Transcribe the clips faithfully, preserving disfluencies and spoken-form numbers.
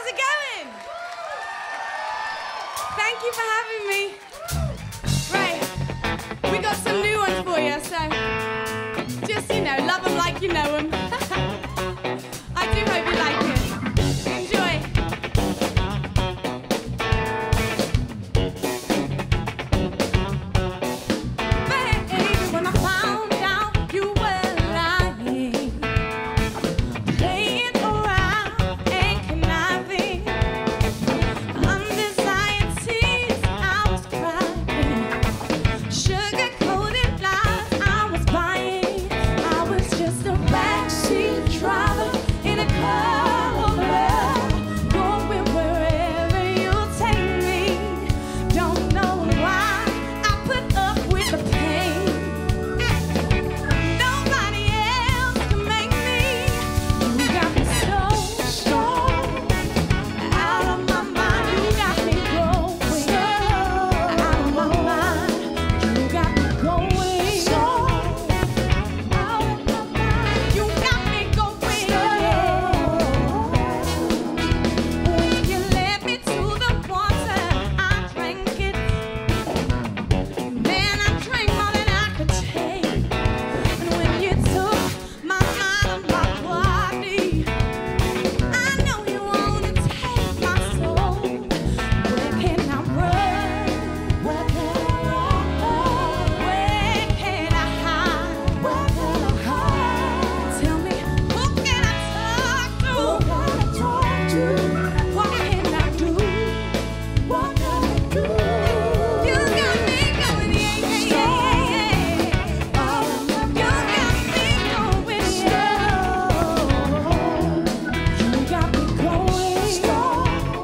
it going? Thank you for having me. Right, we got some new ones for you, so just, you know, love them like you know them. I do hope you like it. Enjoy. Baby, when I found out you were lying, playing around and conniving, under anxieties I was crying, sugar-coated lies I was buying. I was just a backseat driver in a car of love, going wherever you take me. Don't know why I put up with the pain. Nobody else can make me. You got me so strong, out of my mind. You got me going, out of my mind. You got me going, out of my mind. You got me going. When you led me to the water, I drank it. Man, I drank more than I could take. And when you took my mind and my body, I know you wanna take my soul. Where can I run? Where can I run? Where can I hide? Where can I hide? Tell me, who can I talk to? Who can I talk to? What can I do? What can I do? You got me going, yeah, yeah, yeah, yeah. Oh, you got me going, yeah. You got me going strong.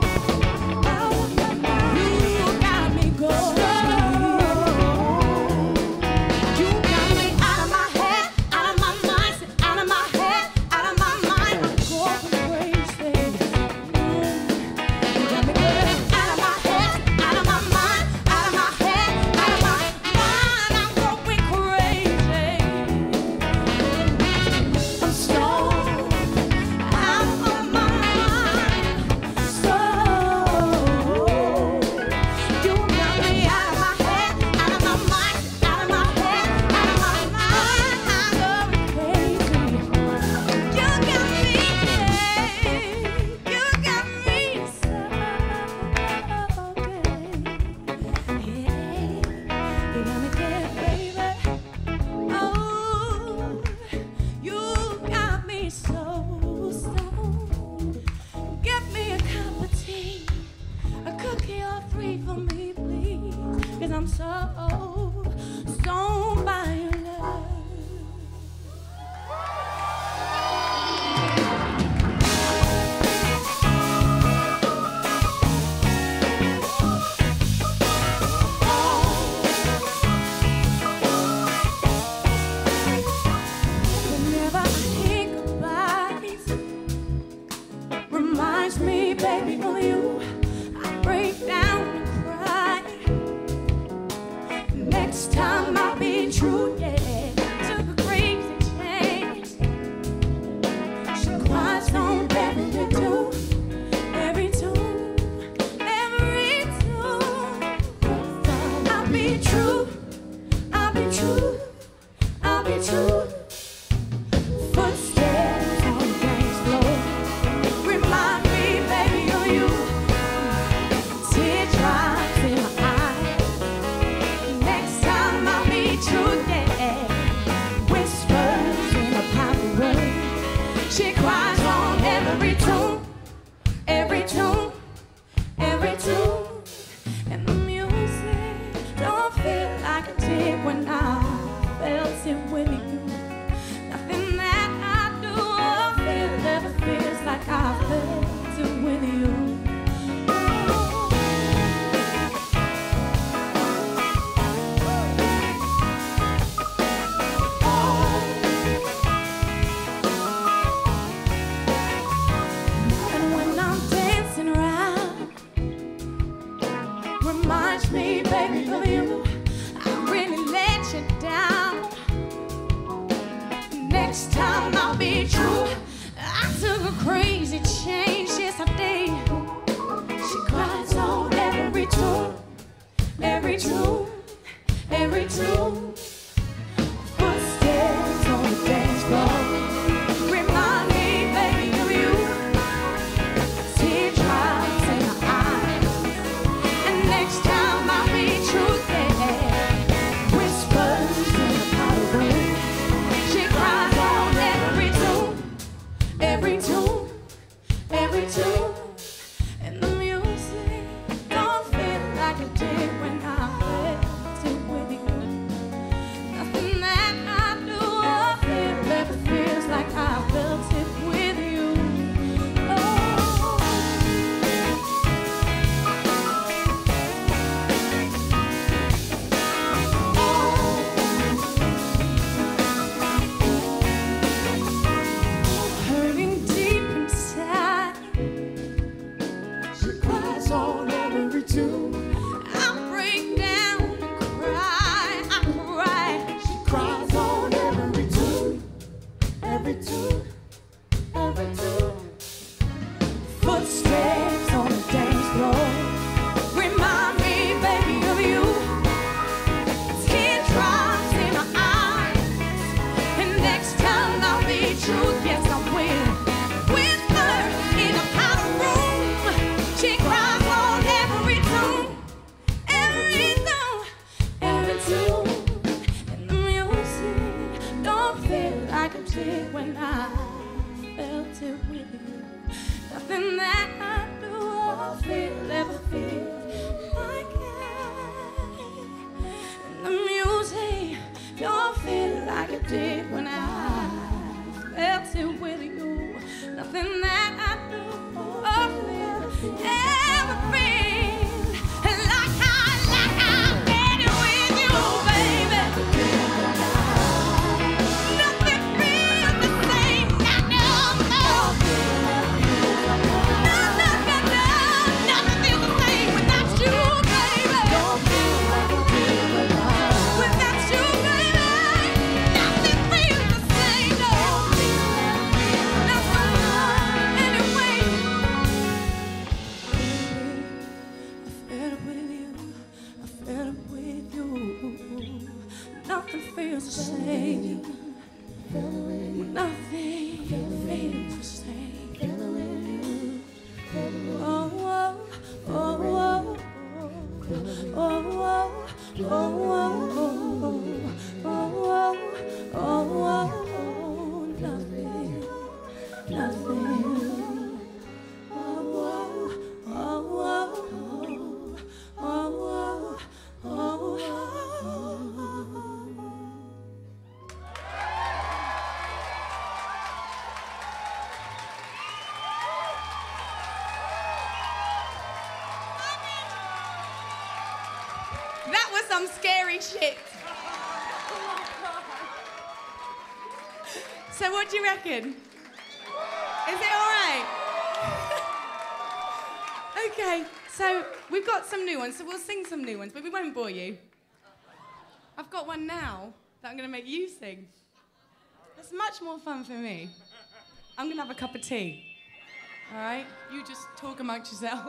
You got me going. You got me out of my head, out of my mind, out of my head, out of my mind. I'm going crazy. You got me going out of my head, out of my mind, out of my head, out of my mind. I'm going crazy. I'm strong, out of my mind. So you got me out of my head, out of my mind, out of my head, out of my mind. I'm going crazy. You got me, you got me so good. Yeah, you got me there, baby. Oh, you got me so, so. Get me a cup of tea, a cookie or three for me, please. 'Cause I'm so stoned by your love. Whenever I think about it, reminds me, baby, of you. I break down and cry. Next time I'll be true, yeah. Took a crazy chance. She cries on every tune, every tune, every tune. I'll be true, I'll be true, I'll be true. Footsteps on the dance floor remind me, baby, of you. Teardrops in my eyes. Next time I'll be true, yeah. Whispers in a pocket room. She cries on every tune, every tune, every tune. And the music don't feel like it did when I felt it with you. Nothing that I do or feel ever feels like I felt it with you. And when I'm dancing around, reminds me, baby, of you. I really let you down. Next time I'll be true. I took a crazy change, yes I did. every tune, every tune. Footsteps on the dance floor remind me, baby, of you. Teardrops in her eyes, and next time I'll be true there. Whispers in the ballroom, she cries on every tune, every tune, every tune. And the music don't feel like it did when I felt it with you. Nothing that I do or feel ever feels like I felt it with you. Oh, hurting deep inside, She cries on every tune. I break down and cry, I cry. She cries on every tune. Every tune. Every tune. Footsteps on the dance floor remind me, baby, of you. Teardrops in my eyes, and next time I'll be true. Yes, I will. Whisper in a powder room, she cries on every tune, every tune, every tune. And the music don't feel like it did when I felt it with you. Nothing that I do or feel ever feels like that. And the music don't feel like it did when I felt it with you. Nothing that I do or feel ever feels like I, like I had it with you, baby. Nothing feels the same, no, no, no. No, no, no, no. Nothing feels the same without you, baby. Without you, baby. Nothing feels the same, no. No, anyway. I felt it with you. I felt it with you. Nothing feels the same. Nothing feels the same. Oh, oh, oh, oh, oh, oh, oh, oh, oh, oh, nothing, nothing. Oh, oh, oh, oh, oh, oh, oh. That was some scary shit. So what do you reckon? Is it all right? Okay, so we've got some new ones, so we'll sing some new ones, but we won't bore you. I've got one now that I'm going to make you sing. That's much more fun for me. I'm going to have a cup of tea. All right? You just talk amongst yourselves.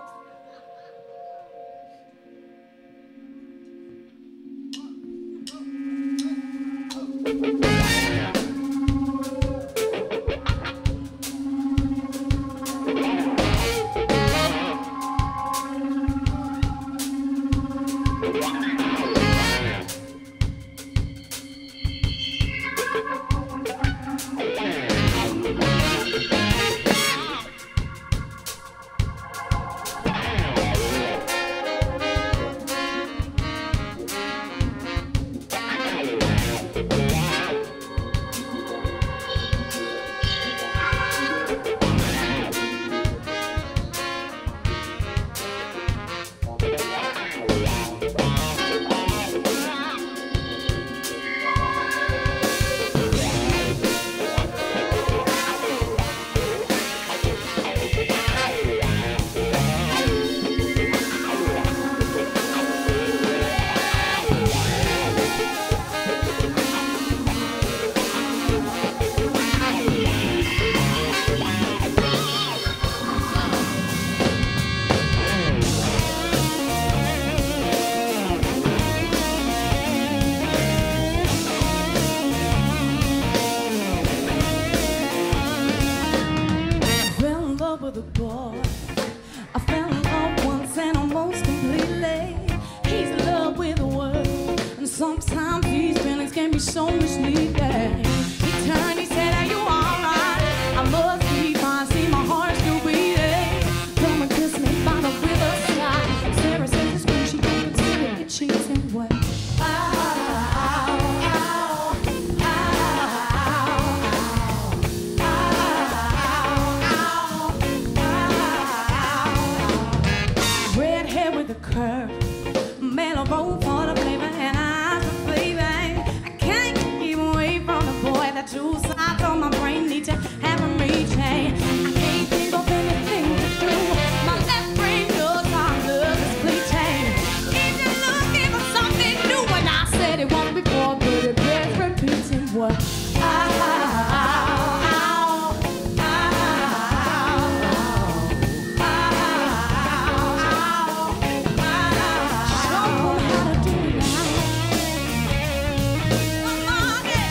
love with a boy. I fell in love once and almost completely. He's in love with the world, and sometimes these feelings can be so misleading. He turned, he said, are you alright? I must be fine, see my heart still beating. Come and kiss me by the riverside. Sarah says it's cool, she don't consider it cheating. What? Two sides on my brain need to have a reach. Hey, I can't think of anything to do. My left brain knows our love is fleeting. If you're looking for something new, and I said it once before, but it bears repeating. What? Ow, ow, ow, ow, ow, ow, ow. Show them how to do it now. Come on, yeah.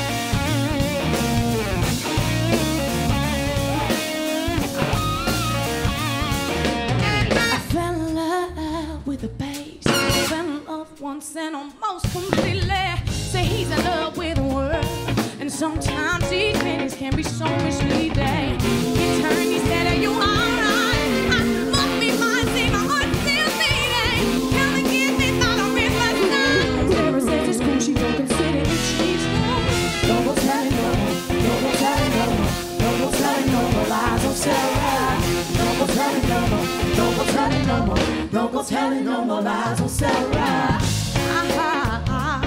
With the bass, fell in love once and almost completely. Say he's in love with the world, and sometimes these feelings can be so misleading. He turned, he said, are you alright? I must be fine, see my heart still beating. Come and give me by the riverside. Sarah says it's cool, she don't consider it cheating. No more telling no more, no more telling no more, no more telling no more lies of Sarah. No more telling no more, no more telling no more. No go telling no more lies on Sarah. Ah, ah, ah,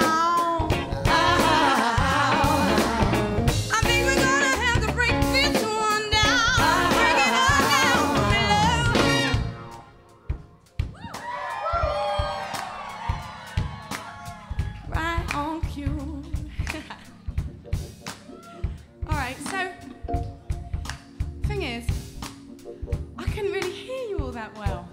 ah. I think we're gonna have to break this one down. Break it all down below. Right on cue. All right, so thing is, I couldn't really hear you all that well.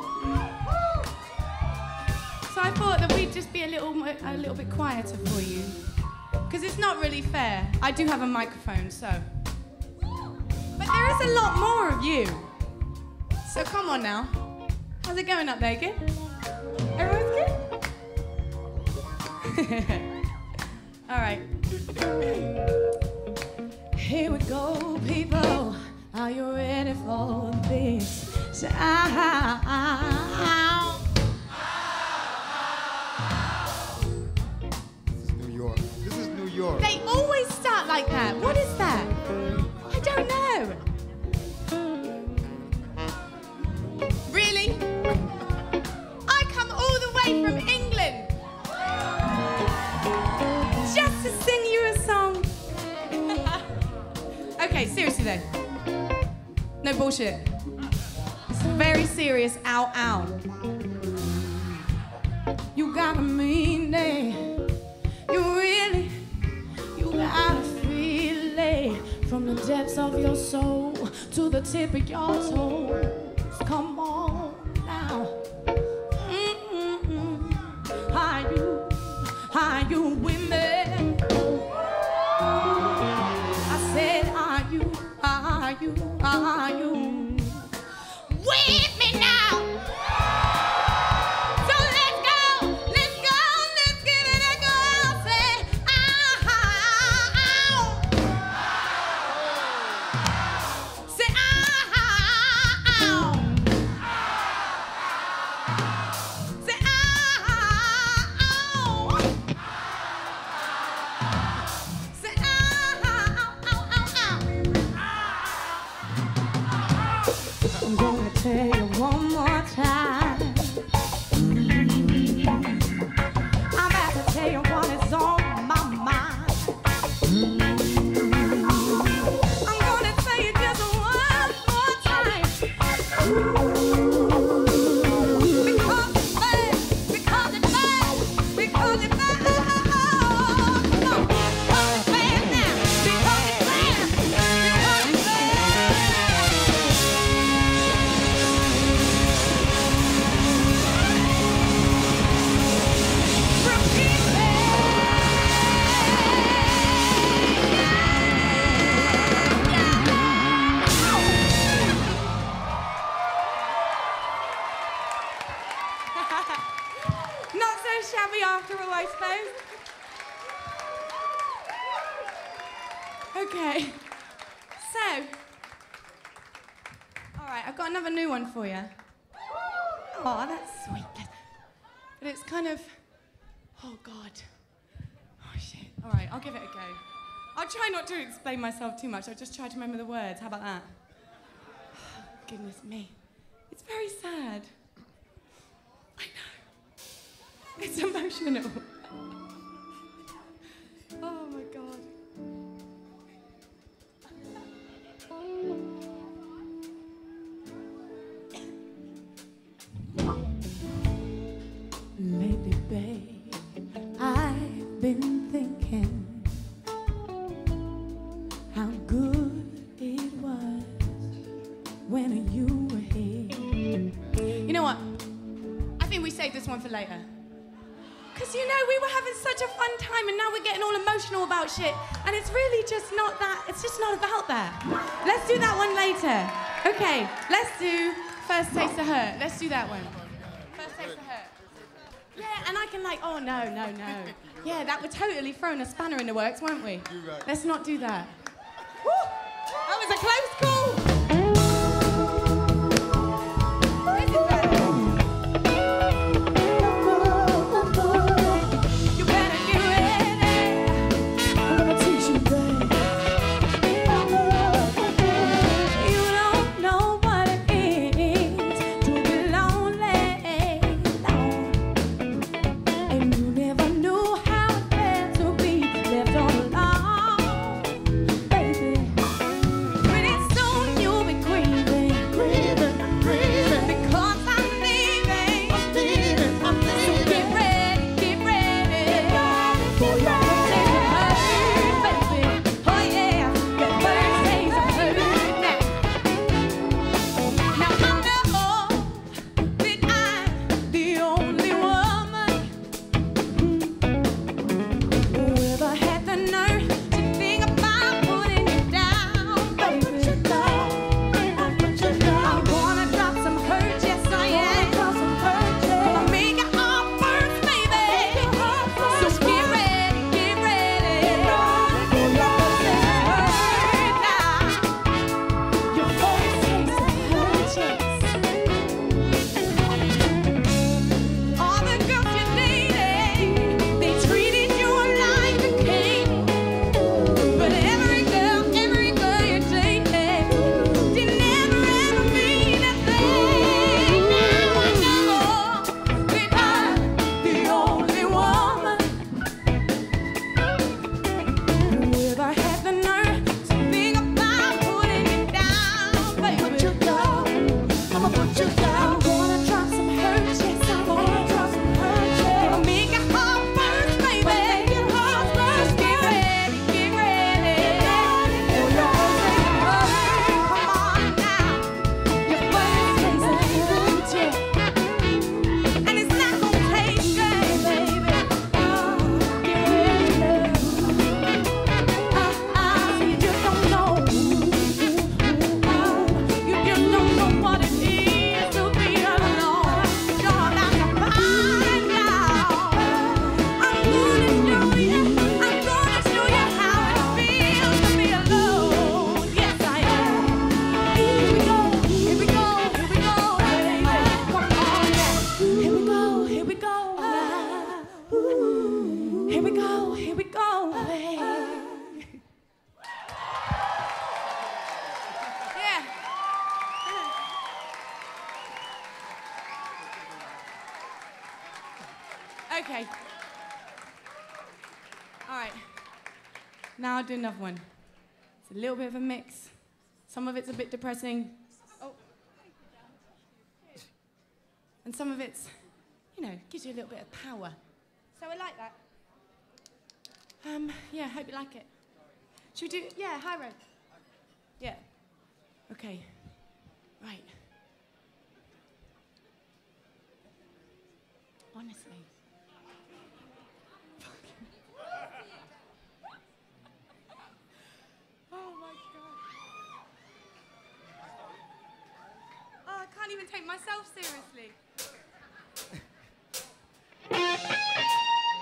So I thought that we'd just be a little, a little bit quieter for you, because it's not really fair. I do have a microphone, so. But there is a lot more of you. So come on now. How's it going up there? Good? Everyone's good? All right. Here we go, people. Are you ready for this? So, ow, ow, ow. This is New York. This is New York. They always start like that. What is that? I don't know. Really? I come all the way from England just to sing you a song. Okay, seriously though. No bullshit. It's very serious. Ow, ow. You got a meaning. You really, you got a feeling from the depths of your soul to the tip of your toes. Come on now. Mm-mm-mm. Are you, are you with me? I said, are you, are you, are you with me now? So let's go, let's go, let's get it and go out. Say, ow, ow. Say, ow, ow. Say, ow, ow. Say, ow, ow, ow, ow. I'm gonna tell you one more time. I'm about to tell you what is on my mind. I'm gonna tell you just one more time. Because it's bad, because it's bad, because it's bad. Come on, because it's bad now, because it's bad, because it's bad. after all, I suppose. Okay. So. All right, I've got another new one for you. Oh, that's sweet. But it's kind of. Oh, God. Oh, shit. All right, I'll give it a go. I'll try not to explain myself too much. I'll just try to remember the words. How about that? Oh, goodness me. It's very sad. I know. It's emotional. Oh, my God. Lately, babe, I've been thinking how good it was when you were here. You know what? I think we save this one for later. Because, you know, we were having such a fun time and now we're getting all emotional about shit. And it's really just not that, it's just not about that. Let's do that one later. Okay, let's do First Taste of Hurt. Let's do that one. First Taste of Hurt. Yeah, and I can like, oh, no, no, no. Yeah, that would totally throw a spanner in the works, won't we? Let's not do that. Woo! That was a close call. Okay. All right. Now I'll do another one. It's a little bit of a mix. Some of it's a bit depressing. Oh. And some of it's, you know, gives you a little bit of power. So I like that. Um, yeah, hope you like it. Should we do, yeah, high road. Yeah. Okay. Right. Honestly. Oh my God. Oh, I can't even take myself seriously.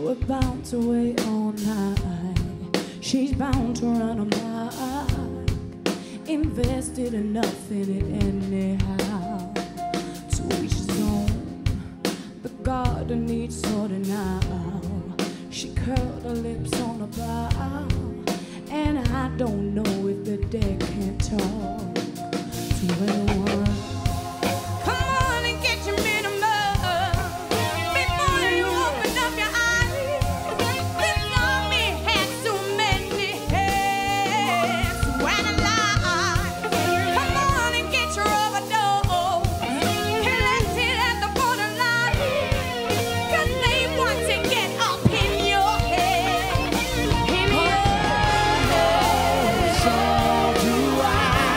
we're bound to wait all night. She's bound to run a mile. Invested enough in it anyhow. To each his own. The garden needs sorting out. She curled her lips on a bow. And I don't know if the dead can talk to anyone. Come on and get your minimum before you open up your eyes. This army has so many heads to analyze. Come on and get your overdose. Elected at the borderline. Cause they want to get up in your head. In your head. So do I.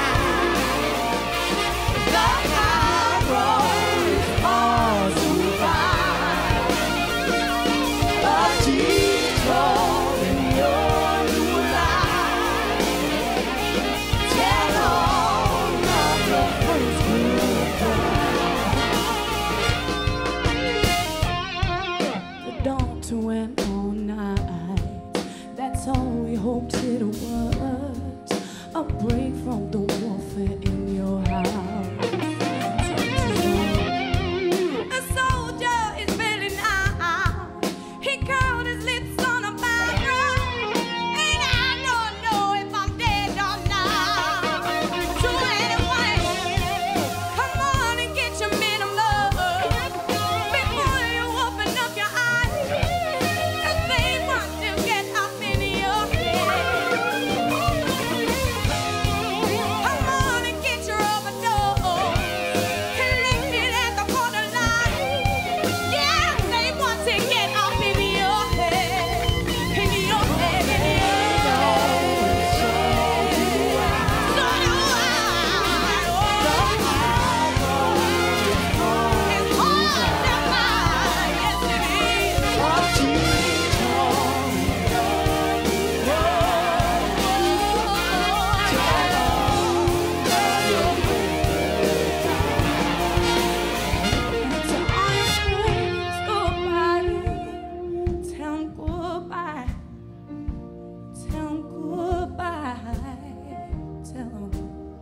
The high road is hard to find. A detour in your new life. Tell all of your friends goodbye. The dawn to went all night. That's all we hoped it was. A break from the warfare in your house. A soldier is feeling out. He curled his lips on a barrel. And I don't know if I'm dead or not. So anyway, come on and get your minimum before you open up your eyes. Cause they want to get up in your head. Come on and get your overdose. Collected at the borderline. Yeah, they want to get up in your head. In your head, in your head. So do I. So do I. It's hard to find. Yes, it is. To all your friends, goodbye. Tell 'em goodbye. Tell 'em goodbye. Tell 'em.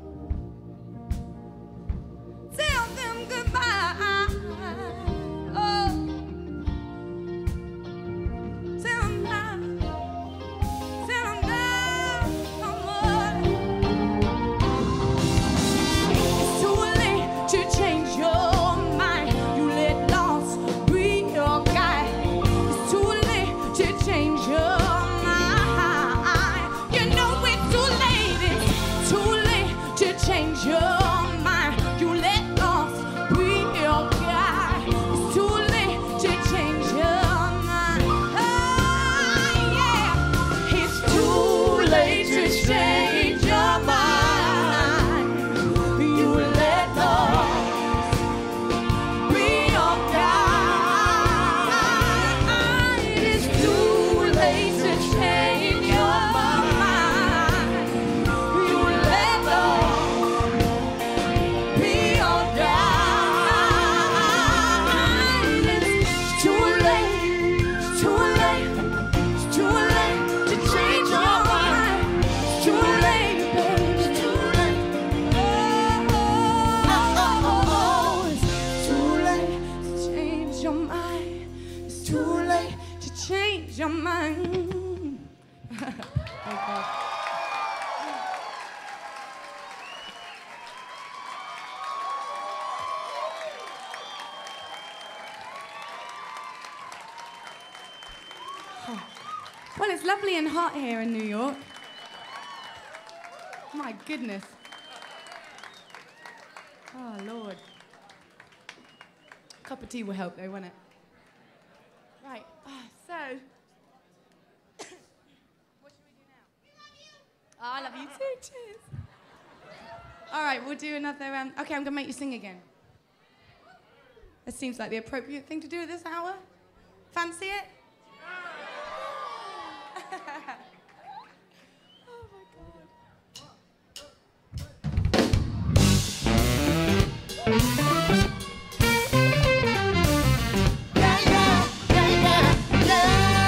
Tell them goodbye. Oh. Tell 'em now. Tell 'em now. Come on. It's too late to change your mind. You let loss be your guide. It's too late to change your mind. You know it's too late. It's too late to change your mind. You let loss be your guide. It's too late to change your mind. Oh, yeah. It's too late to change your mind. You let loss be your guide. It's too late to change your mind. You let loss be your guide. It's too late, too late, it's too late to change your mind. It's too late, baby, it's too late. Oh, oh, oh, oh, it's too late to change your mind. It's too late to change your mind. Okay. Well, it's lovely and hot here in New York. My goodness. Oh, Lord. Cup of tea will help, though, won't it? Right. Oh, so. What should we do now? Oh, I love you too. Cheers. All right, we'll do another. Um, okay, I'm going to make you sing again. This seems like the appropriate thing to do at this hour. Fancy it? Oh my God. Yeah, yeah, yeah, yeah, yeah.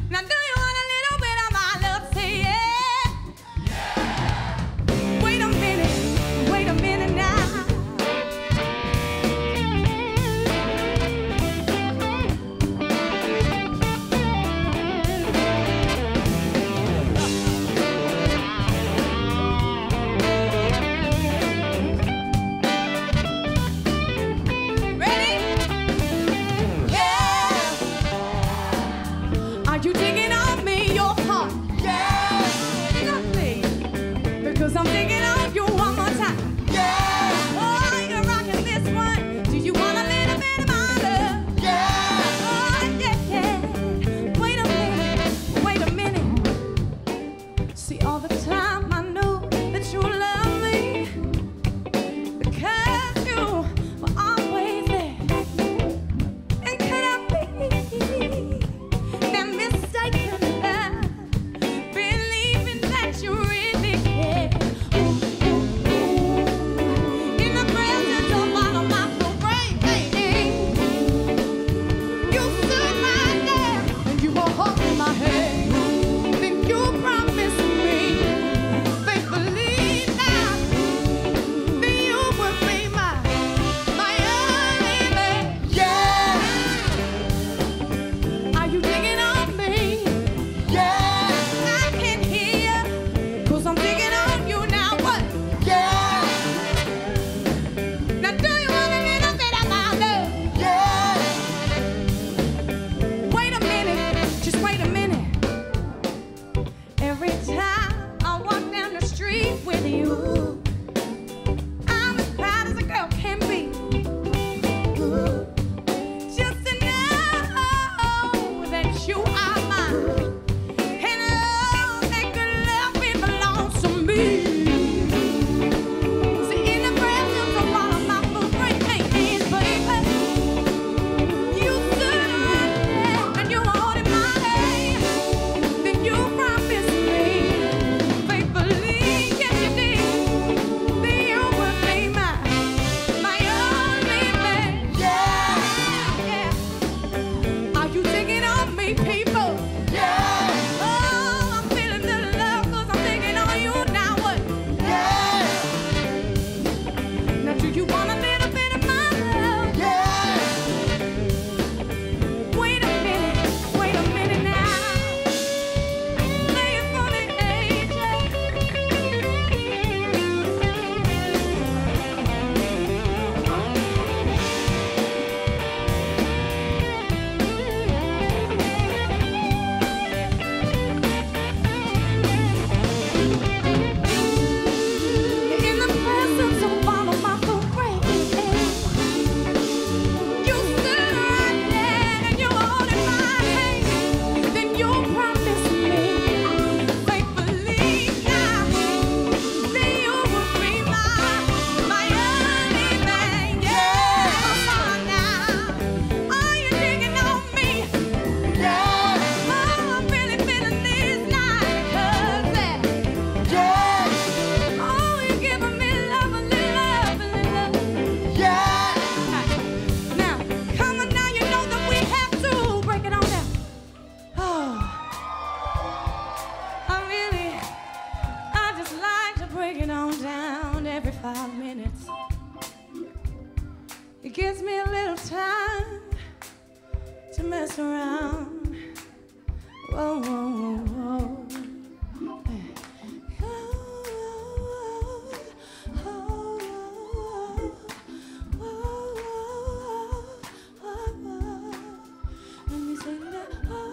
Now do you want a little bit of my love? Say yeah. Wait a minute, wait a minute now. Ready? Yeah. Are you digging on me, your part? Yeah. Lovely. Because I'm digging on you one more time. Yeah. Oh, you're rocking this one. Do you want a little bit of my love? Yeah. Oh, yeah, yeah. Wait a minute, wait a minute. See, all the time I knew that you love me because you were always there. And could I be that mistaken love, believing that you really care? Ooh, ooh, ooh. In the presence of all of my brain, you stood right there and you were holding my hand. Then you promised me faithfully now that you would be my, my only man. Yeah. Are you digging on me? Yeah. I can hear, cause I'm digging on you now. What? Yeah. Now do you want a little bit of my love? Yeah. Wait a minute, just wait a minute. Every time I walk down the street with you, I'm as proud as a girl can be. Just to know that you are mine, and all that good love it belongs to me. See, in the presence of all of my great hands, baby, you stood right there and you were holding my hand. Then you promised me faithfully, yes you did, that you would be my, my only man. Yeah, yeah. Are you digging on me, people? Yeah. Oh, I'm feeling the love 'cause I'm digging on you now. What? Yeah. Now do you want a little bit of my love? Yeah. Wait a minute, wait a minute now. Play it for the ages. In the presence of all of my friends, you stood right there and you were holding my hand. Then you promised me faithfully now that you would be my, my only man. Yeah, come on now. Are you digging on me? Yeah. Oh, I'm really feeling this night, 'cause that, yeah. Oh, you're giving me love, a little love, a little love. Yeah. Now, come on now, you know that we have to break it on down. Oh, I really, I just like to break it on down every five minutes. It gives me a little time to mess around. Whoa, whoa, whoa, whoa. Let me say that.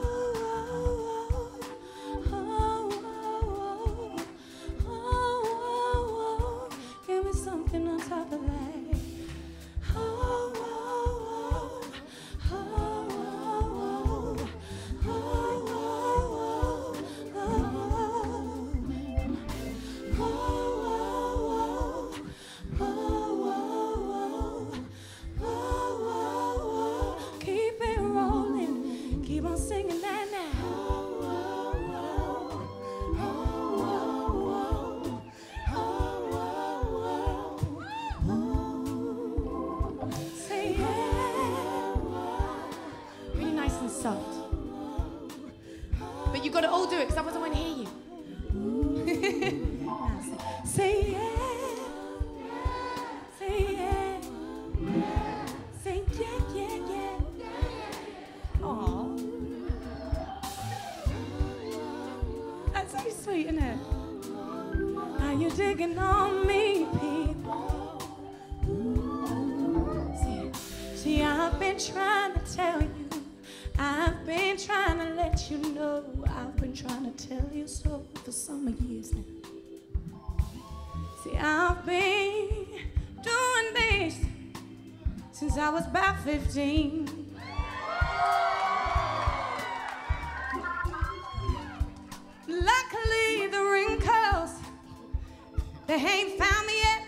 Give me something on top of that. Oh, But you got to all do it, because otherwise I won't hear you. Say yeah. Say yeah. Say yeah, yeah, yeah. Aww. That's so sweet, isn't it? Are you digging on me, people? See, see, I've been trying to tell you. I've been trying to let you know. I've been trying to tell you so for some years now. See, I've been doing this since I was about fifteen. Luckily, the wrinkles, they ain't found me yet.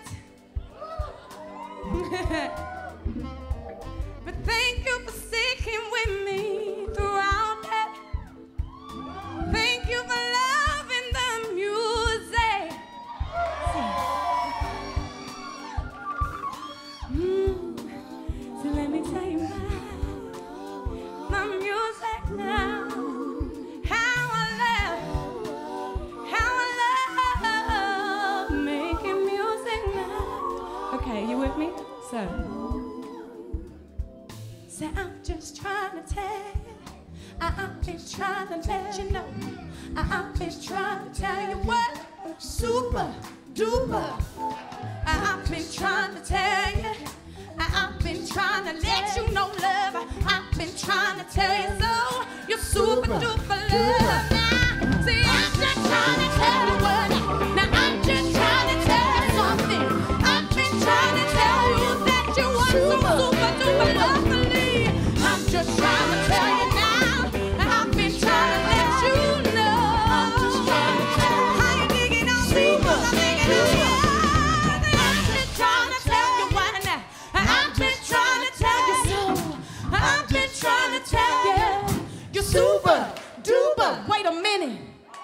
But thank you for sticking with me throughout that. Thank you for loving the music. Mm. So let me tell you my, my music now. How I love, how I love making music now. Okay, you with me? So. Say I'm just trying to tell you, I'm just trying to let you know, I'm just trying to tell you what, super duper. I've been trying to tell you, I've been trying to let you know, love. I've been trying to tell you so, you're super duper love. Now, see, I'm just trying to tell you what, now I'm just trying to tell you something. I've been trying to tell you that you are so super duper love. Just trying to tell you now, I've been trying to let you know. I'm just trying to tell you how you digging on me, 'cause I'm digging on you. I've been trying to tell you why now. I've been trying to tell you so. I've been trying to tell you, you're super duper. Wait a minute.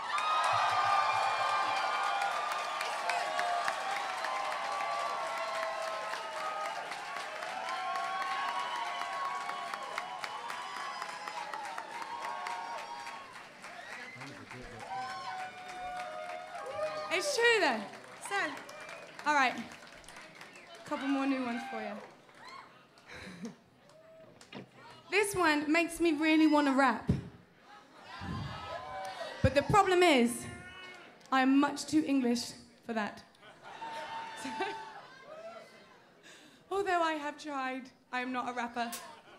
It's true though. So, all right, a couple more new ones for you. This one makes me really want to rap. But the problem is, I am much too English for that. So, although I have tried, I am not a rapper.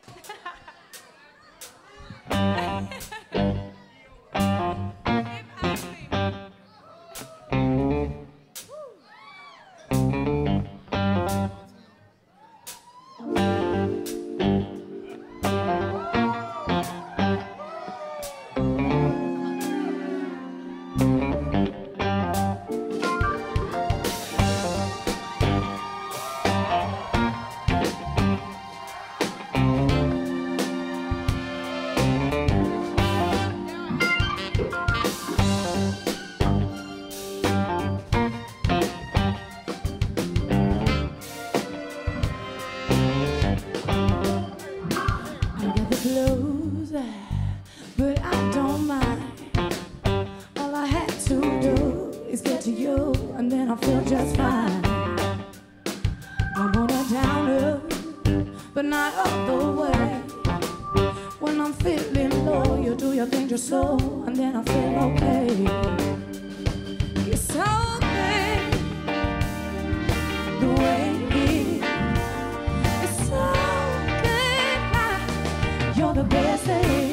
But I don't mind. All I had to do is get to you, and then I feel just fine. I wanna down her, but not all the way. When I'm feeling low, you do your thing just so, and then I feel okay. You're so good, the way it is. It's so good, you're the best thing.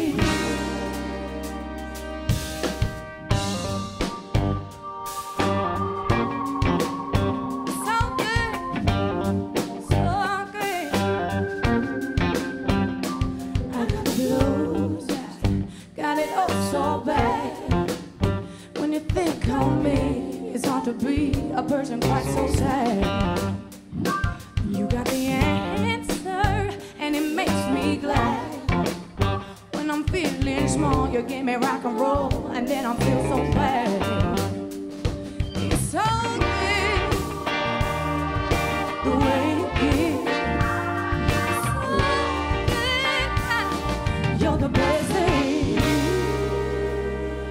To be a person quite so sad. You got the answer, and it makes me glad. When I'm feeling small, you give me rock and roll, and then I feel so bad. It's so good, the way it is. It's so good, you're the best thing.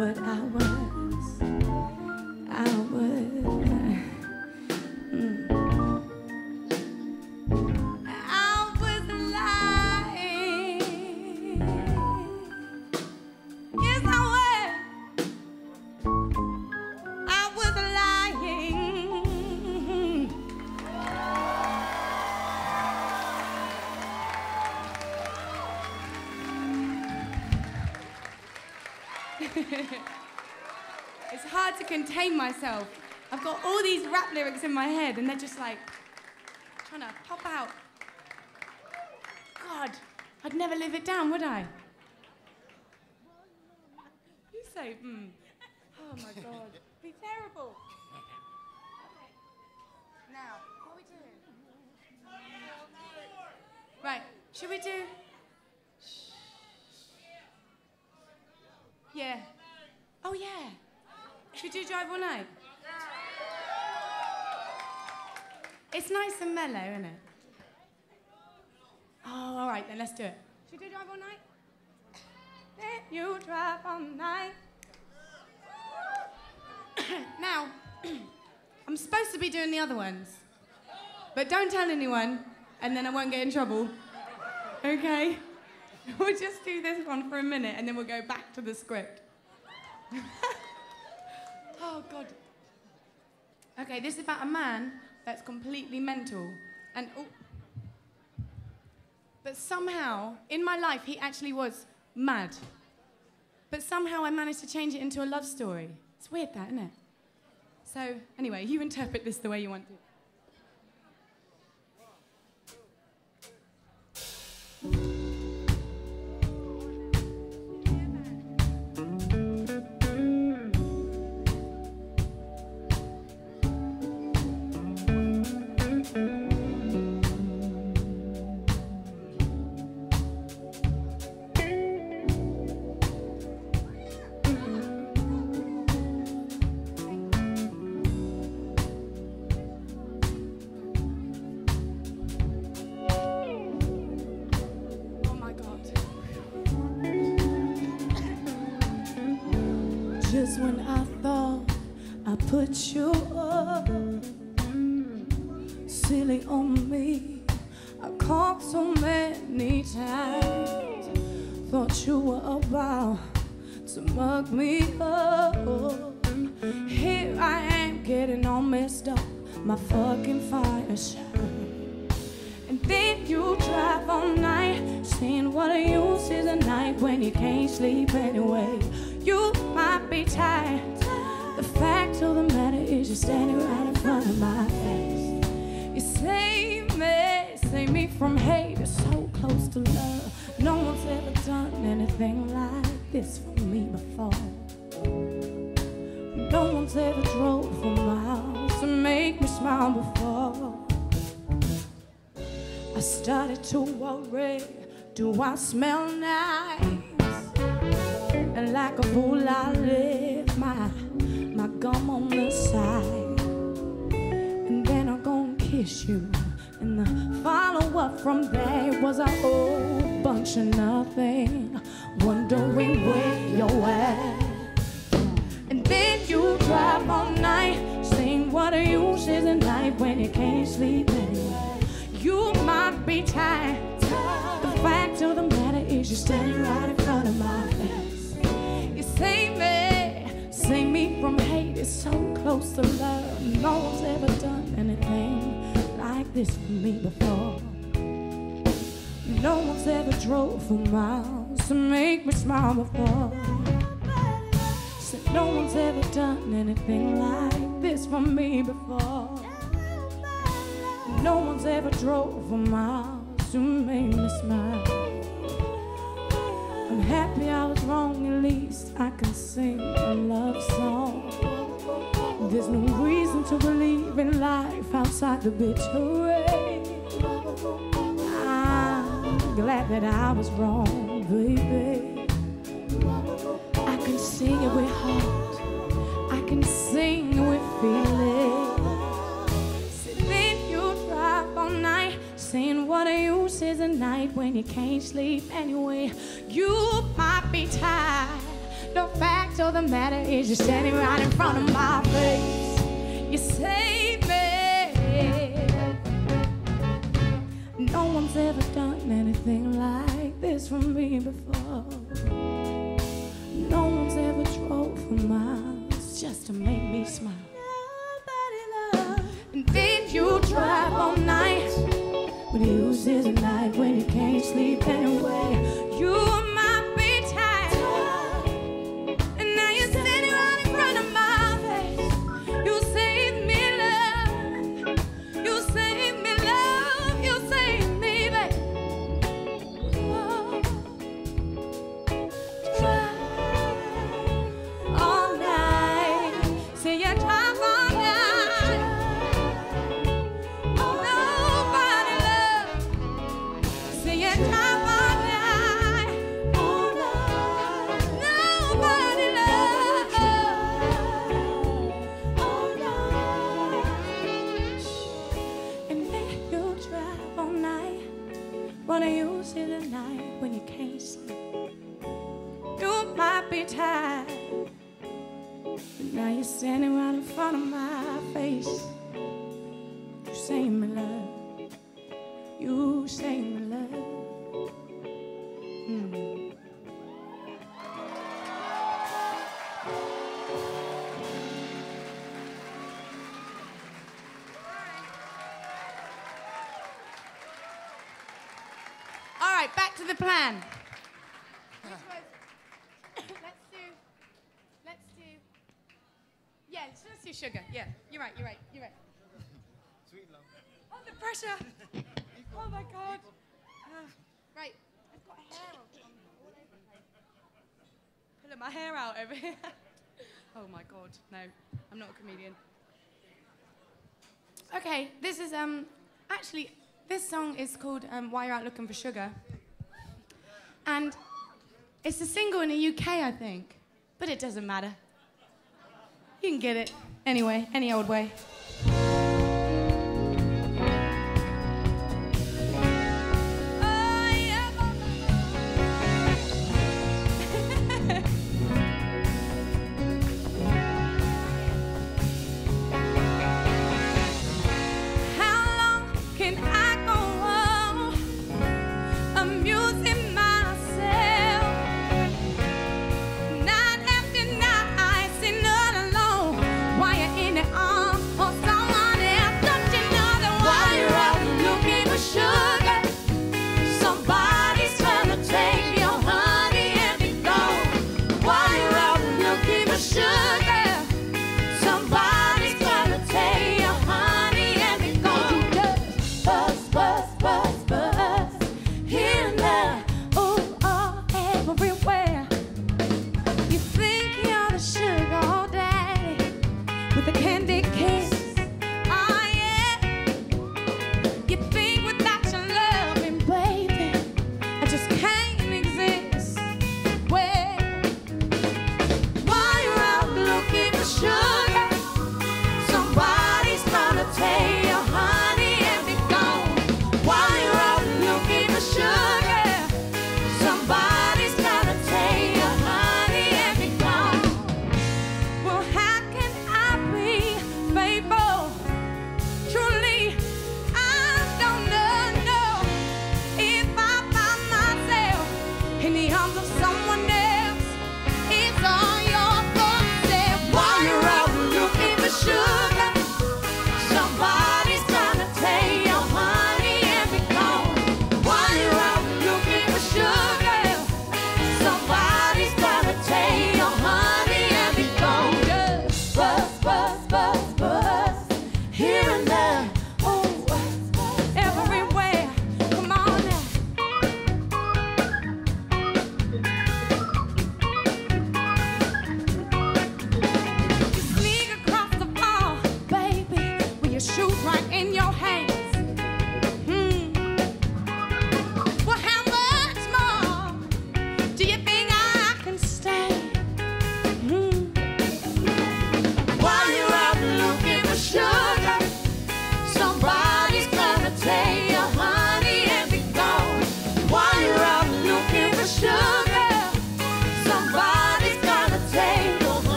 but I was, I was, mm. I was lying. Yes, I was. I was lying. It's hard to contain myself. I've got all these rap lyrics in my head and they're just like trying to pop out. God, I'd never live it down, would I? You say, hmm. Oh my God, it'd be terrible. Okay. Now, what are we doing? Right, should we do? Yeah. Oh yeah. Should we do Drive All Night? It's nice and mellow, isn't it? Oh, all right then, let's do it. Should we do Drive All Night? Let you drive all night. Now, I'm supposed to be doing the other ones, but don't tell anyone, and then I won't get in trouble. Okay? We'll just do this one for a minute, and then we'll go back to the script. Oh, God. Okay, this is about a man that's completely mental. And, oh. But somehow, in my life, he actually was mad. But somehow I managed to change it into a love story. It's weird, that, isn't it? So, anyway, you interpret this the way you want to. Just when I thought I put you up, silly on me, I called so many times. Thought you were about to mug me up. Here I am getting all messed up, my fucking fire shine. And then you drive all night, saying what a use is a night when you can't sleep anyway. You might be tired. The fact of the matter is you're standing right in front of my face. You save me, save me from hate. You're so close to love. No one's ever done anything like this for me before. No one's ever drove for miles to make me smile before. I started to worry, do I smell nice? And like a fool I left my, my gum on the side. And then I'm gonna kiss you. And the follow-up from there was a whole bunch of nothing, wondering where you're at. And then you drive all night, saying what a use is a night when you can't sleep anyway. You might be tired. The fact of the matter is you're standing right in front of my face. You save me, save me from hate. It's so close to love. No one's ever done anything like this for me before. No one's ever drove for miles to make me smile before. Said no one's ever done anything like this for me before. No one's ever drove for miles to make me smile. I'm happy I was wrong, at least I can sing a love song. There's no reason to believe in life outside the bitter rain. I'm glad that I was wrong, baby. I can sing it with heart, I can sing it with feeling. Saying what a use is a night when you can't sleep anyway. You might be tired. The fact fact of the matter is you're standing right in front of my face. You save me. No one's ever done anything like this for me before. No one's ever drove for miles just to make me smile. Nobody loves. And then you drive all night, but you use it at night when you can't sleep anyway. You might be tired, and now you're standing right in front of my face. You save me, love. You save me, love. You save me, babe. Oh. Drive all night. Say you drive all night. Nobody loves. Say you drive all night. All night. Nobody loves. All night. And then you drive all night. Wanna use it at night when you can't sleep. You might be tired, but now you're standing right in front of my face. You save me, love. You save me, love. Hmm. All right, back to the plan. Which was, let's do, let's do, yeah, let's just do sugar. Yeah, you're right, you're right, you're right. Sweet love. Oh, the pressure. Oh my God. Uh, right, I've got hair on all over the place. Pulling my hair out over here. Oh my God, no, I'm not a comedian. Okay, this is, um, actually, this song is called um, Why You're Out Looking for Sugar. And it's a single in the U K, I think, but it doesn't matter. You can get it anyway, any old way. Night after night, sitting all alone while you're in the arms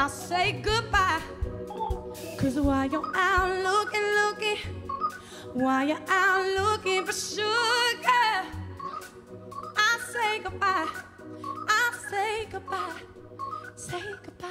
I'll say goodbye. Cause while you're out looking, looking, while you're out looking for sugar, I'll say goodbye. I'll say goodbye. Say goodbye.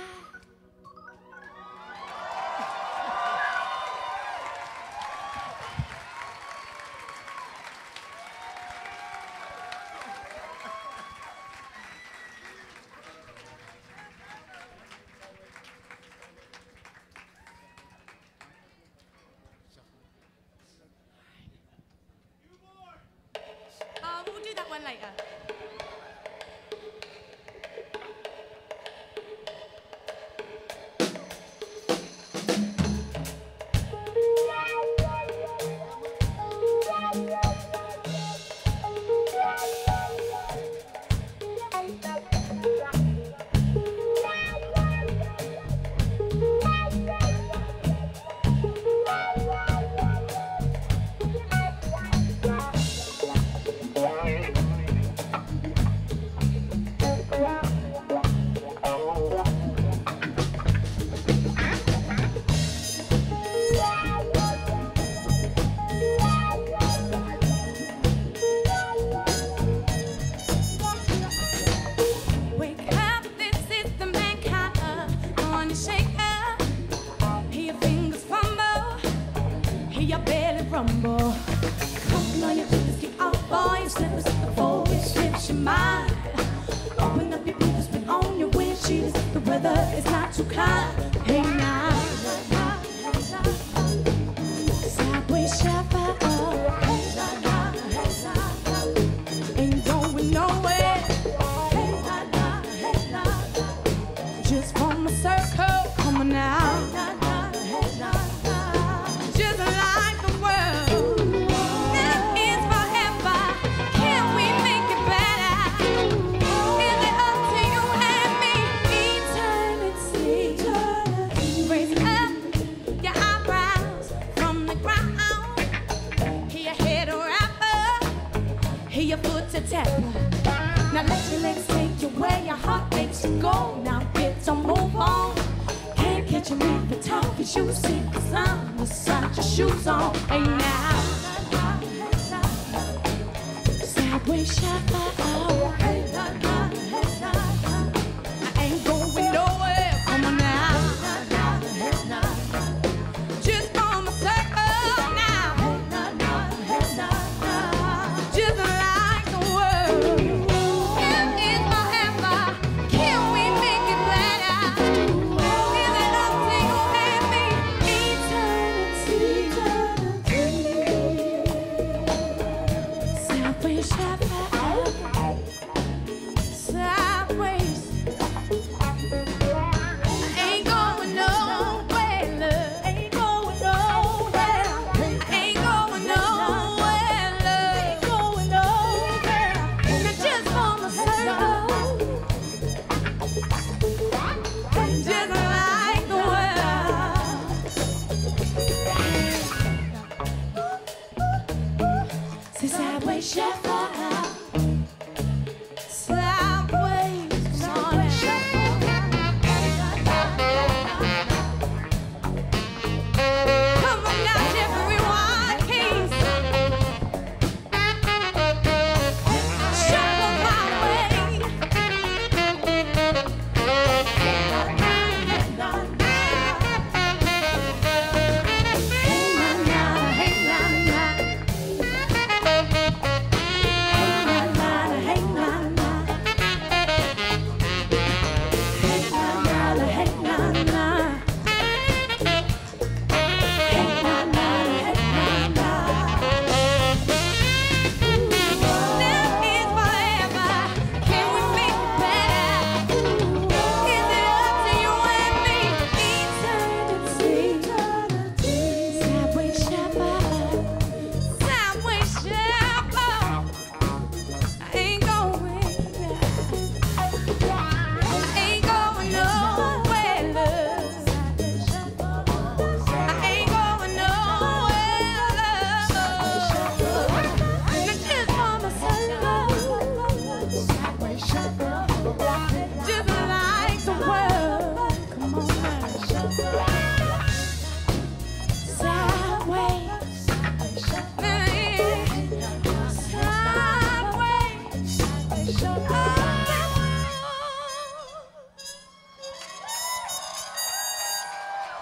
Uh, we'll do that one later. Rumble. Come on, your fingers get out, boy. Your slippers before it slips your mind. Open up your windows, put on your windshields. The weather is not too kind. Hey now, sideways shuffle. Ain't going nowhere. Just form a circle. Come on now. Your foot to tap. Now let your legs take you where your heart makes you go. Now get to move on. Can't catch you with the top of your shoes. See the sun beside your shoes on. Hey now, sideways shuffle. I ain't going nowhere. Come on now. Just on my circle now. Just like the world. Here is forever. Can we make it better? Is it up to you and me? Eternity. Sideways shuffle.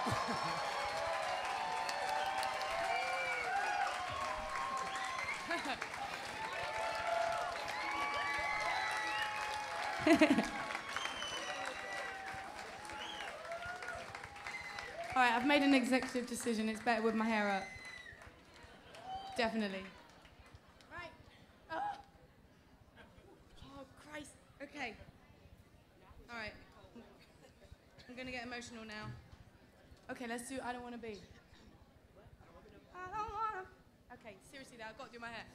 All right, I've made an executive decision. It's better with my hair up. Definitely. Right. Oh, oh Christ. Okay. All right. I'm gonna get emotional now. Okay, let's do I Don't Wanna Be. I don't wanna. Okay, seriously though, I've got to do my hair.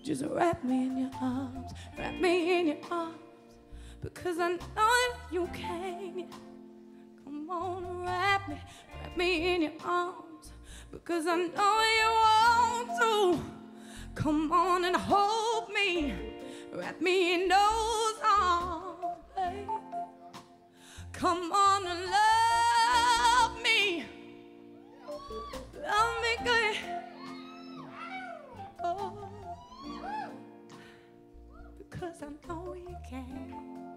Just wrap me in your arms, wrap me in your arms, because I know that you can. Come on, wrap me, wrap me in your arms, because I know you want to. Come on and hold me, wrap me in those arms, baby. Come on and love me, love me good. Oh. Because I know you can.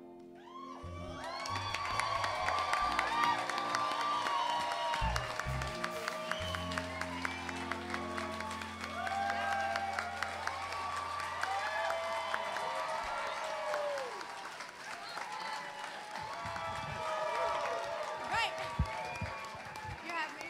Right. You have me.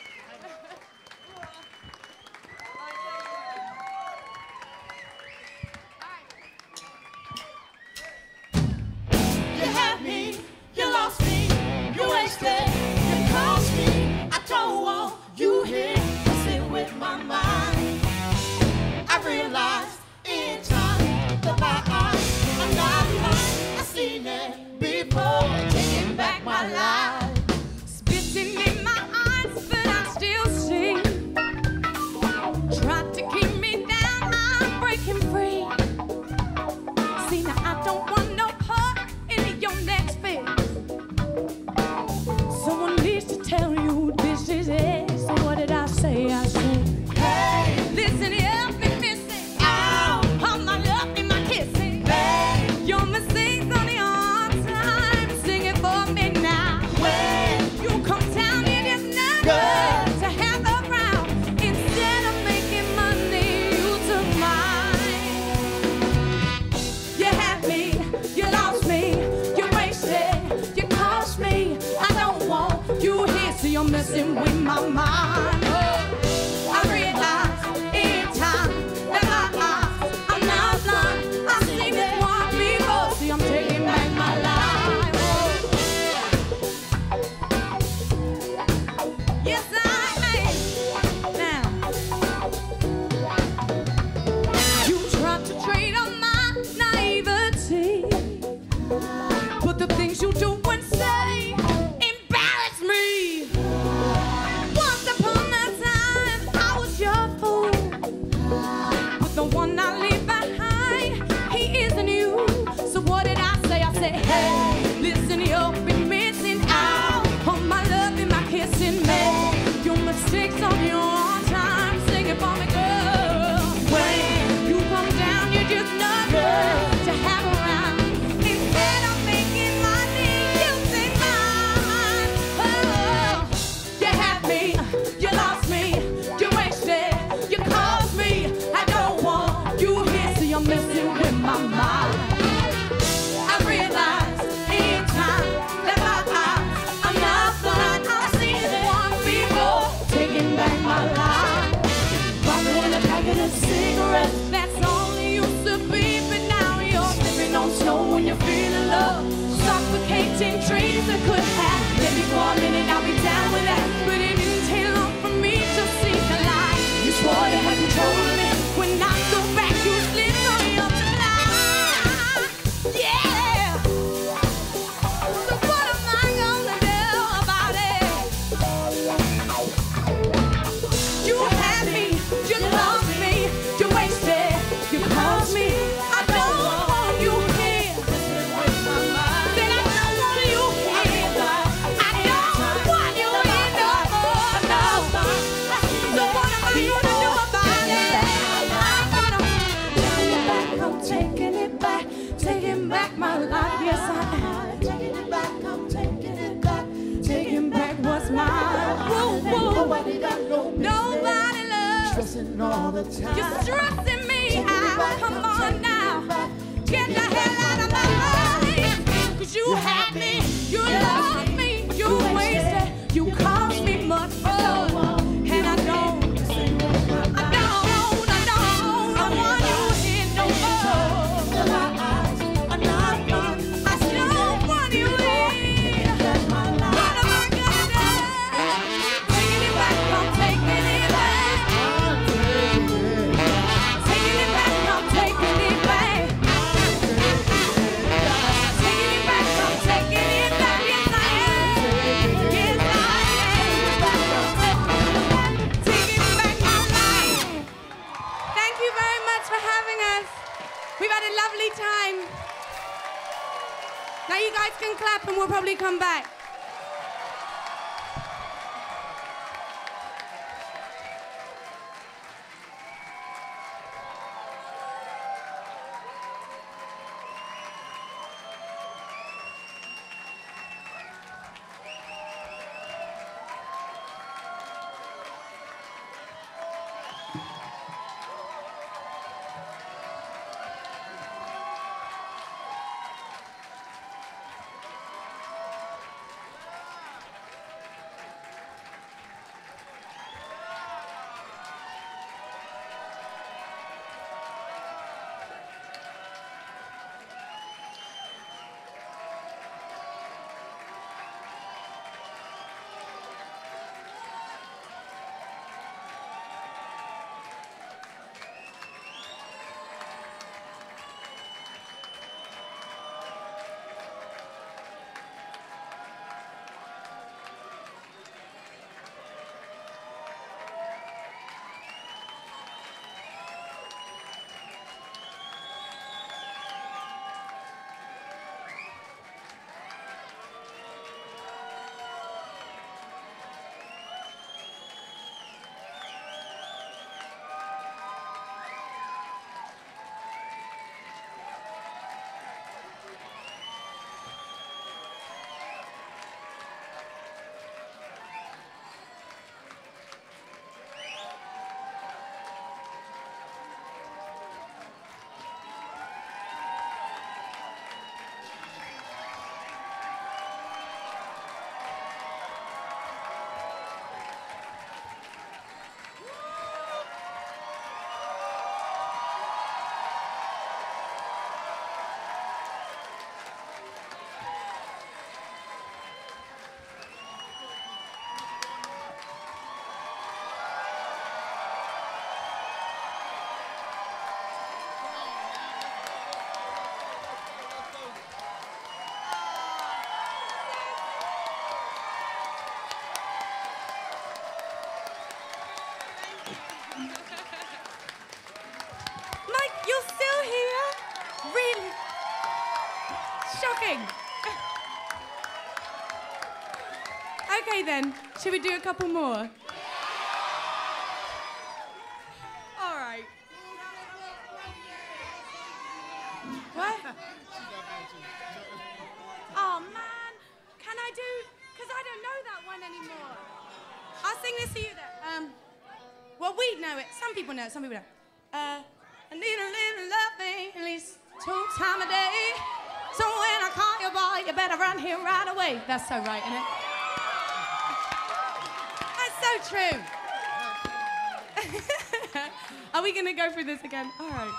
You had me, you lost me, you wasted, you cost me. I don't want you here to sit with my mind. I realized in time that my eyes are not blind. I've seen it before, taking back my life. Spitting in my eyes, but I still see. Tried to keep me down, I'm breaking free. See, now I don't want no part in your next phase. Someone needs to tell you this is it. So what did I say? I said, Hey, listen, help me missing. ow, All my love and my kissing. hey, Your mistakes on the hard time. Sing it for me now. when, You come down and it's not good to have around. Instead of making money, you took mine. You had me, you lost me, you wasted, you cost me. I don't want you here, so you're messing with my mind. Oh, I realize in time that my eyes, I'm not blind. I've seen this one before, see I'm taking back my life. Oh. Yes, I am. Now, you tried to trade on my naivety, but the things you do and say embarrass me. Once upon a time, I was your fool, but the one I leave behind, he isn't you. So what did I say? I said, hey, listen, you've been missing out on my love and my kissing, man. Your mistakes on your own time, sing it for me, girl. When you come down, you're just not good to have around. Instead of making money, you take mine. Oh, you had me, you lost me, you wasted, you cost me. I don't want you here, so you're messing with my mind. I realize in time that my eyes, I'm not blind. I've seen it once before, taking back my life. Bottle in a packet of cigarettes, that's all you used to be, but now you're living on snow when you're feeling love. Suffocating dreams that could have. Maybe for a minute I'll be down with that, but it didn't take long for me to see the light. You swore you had control of me. When I go back, you slid on the other line. Yeah. So what am I gonna do about it? You had me, you lost me, you wasted, you cost me. I don't want you here. Then I don't want you here. I don't want you here no more, no. So what am I gonna do about it? I'm gonna take it back, I'm taking it back, taking back my life. Yes, I am. taking it back, I'm taking it back, Taking back what's mine. Woo, woo. Nobody got no business Nobody loves. stressing all the time. You're stressing me out. Come on now. Get the hell out of my life. Cause you had me, you lost me, you wasted, you cost me much more. And I don't, I don't, I don't, I want you here no more. My eyes are not blind. I still want you here. What am I gonna do? Taking it back, I'm taking it back. having us. We've had a lovely time. Now you guys can clap and we'll probably come back. Okay then, should we do a couple more? All right. What? Oh man, can I do, because I don't know that one anymore. I'll sing this to you then. Um, well, we know it. Some people know it, some people don't. Uh, I need a little loving at least two times a day. So when I call you, boy, you better run here right away. That's so right, isn't it? That's so true. Are we gonna go through this again? All right.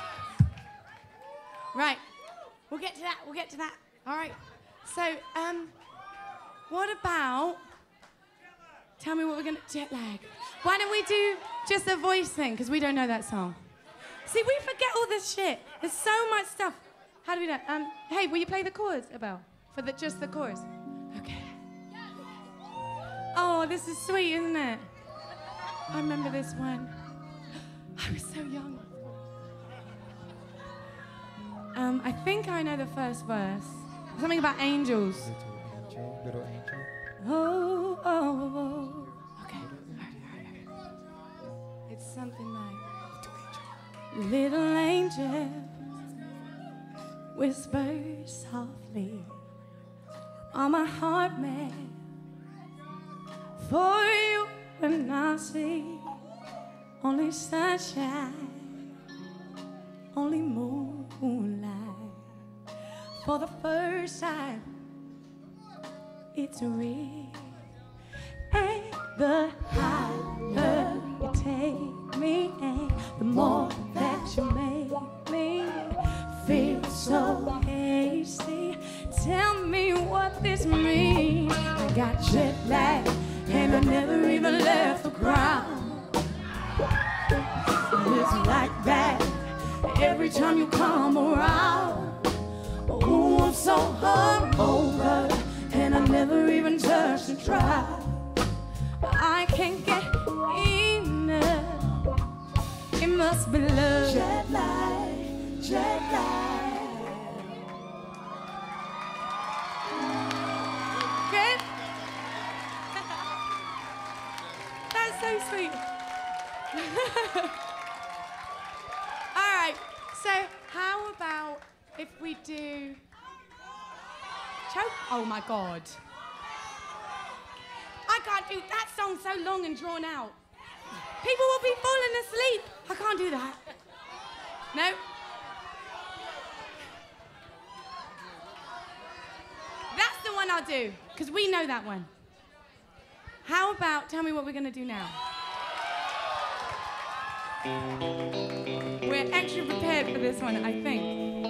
Right. We'll get to that. We'll get to that. All right. So, um, what about? Tell me what we're gonna jet lag. Why don't we do just a voice thing? Because we don't know that song. See, we forget all this shit. There's so much stuff. How do we do that? Um, hey, will you play the chorus, Abel? For the just the chorus. Okay. Oh, this is sweet, isn't it? I remember this one. I was so young. Um, I think I know the first verse. Something about angels. Little angel, little angel. Oh, oh, oh. Okay. All right, all right, all right. It's something like little angel whispers softly on my heart, man. For you and I see only sunshine, only moonlight. For the first time, it's real. And the higher you take me, and the more that you make me feel so hasty. Tell me what this means. I got jet lag, and I never even left the ground. It's like that every time you come around. Oh, I'm so hungover, and I never even touched the drive. I can't get enough. It must be love. Jet lag, jet lag. Good? That's so sweet. All right, so how about if we do... Choke? Oh my God. I can't do, that song's so long and drawn out. People will be falling asleep. I can't do that. No? That's the one I'll do, because we know that one. How about, tell me what we're gonna do now. We're extra prepared for this one, I think.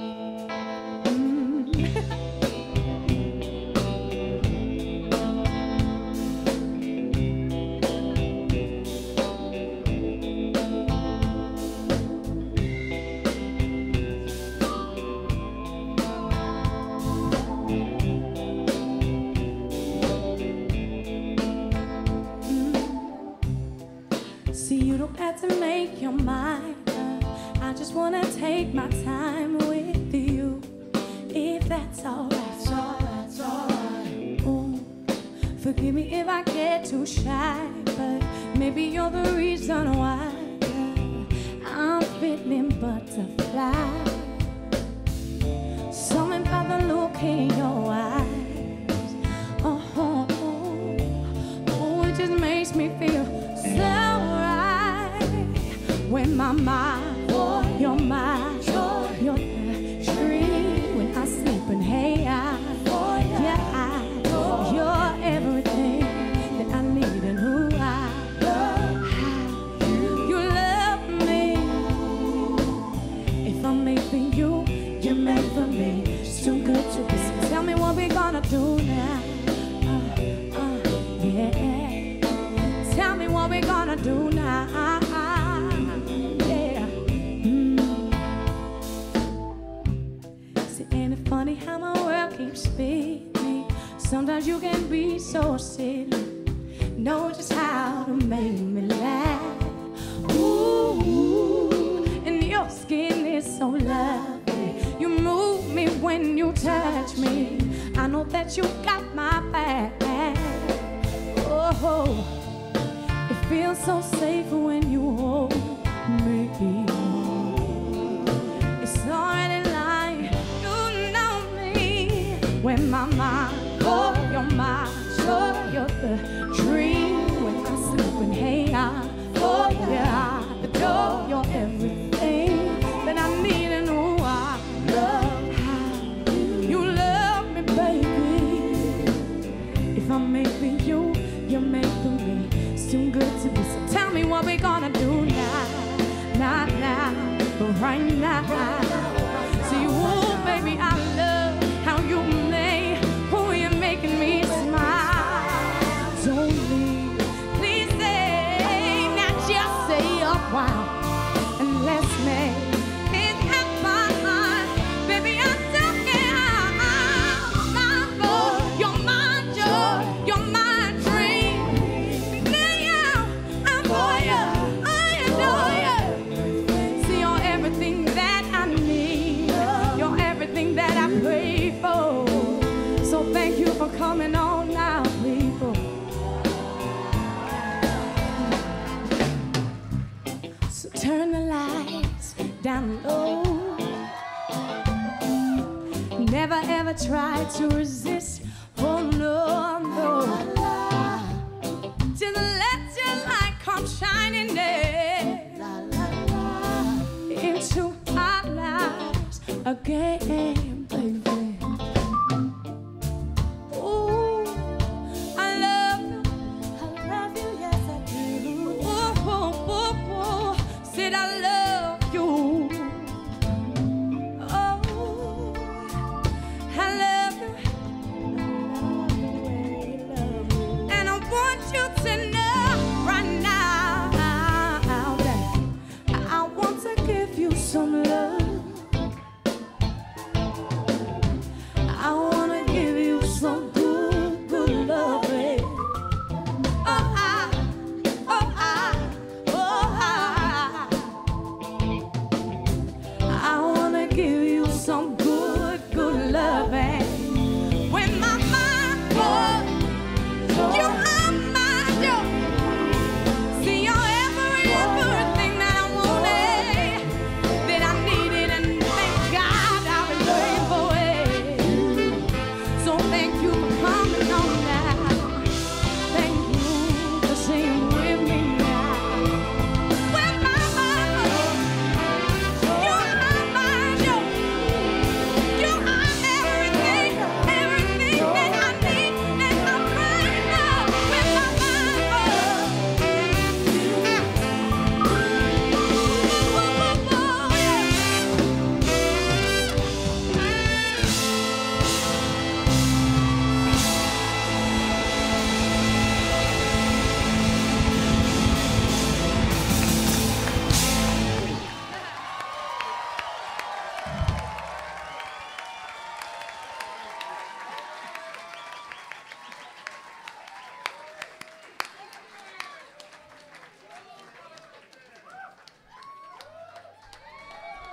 To make your mind up. I just wanna take my time with you, if that's alright. That's alright, that's alright. Oh, forgive me if I get too shy, but maybe you're the reason why I'm feeling butterfly. Something about the look in your eyes. Oh, oh, oh, oh, it just makes me feel so. When my mind, oh, you're my joy, you're the dream. When I sleep and hey, I, oh, yeah, I, oh, you're everything that I need and who I love. You love me. If I'm made for you, you're made for me. It's too good to be seen. Tell me what we're gonna do now. Uh, uh, yeah. Tell me what we're gonna do now. Funny how my world keeps spinning. Sometimes you can be so silly. Know just how to make me laugh. Ooh, and your skin is so lovely. You move me when you touch me. I know that you got my back. Oh, it feels so safe when you hold me. It's already when my mind, oh, you're my joy, you're the dream. When I sleep and hey, I, oh yeah, I adore. You're everything that I need and who I love. You love me, baby. If I'm made for you, you're made for me. It's too good to be so. Tell me what we're gonna do now, not now, but right now. See, oh, baby, I love how you make, oh, you're making me smile. Don't leave, please stay, not just say a while, and let's make it happen. Baby, I'm talking, my boy, you're my joy, you're my dream. Yeah, I'm for you, I adore you. See, you're everything that I need, you're everything that I pray for. So thank you for coming on now, people. So turn the lights down low. Never ever try to resist. Oh no, no. Just let your light come shining in into our lives again, baby. Some love.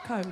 code.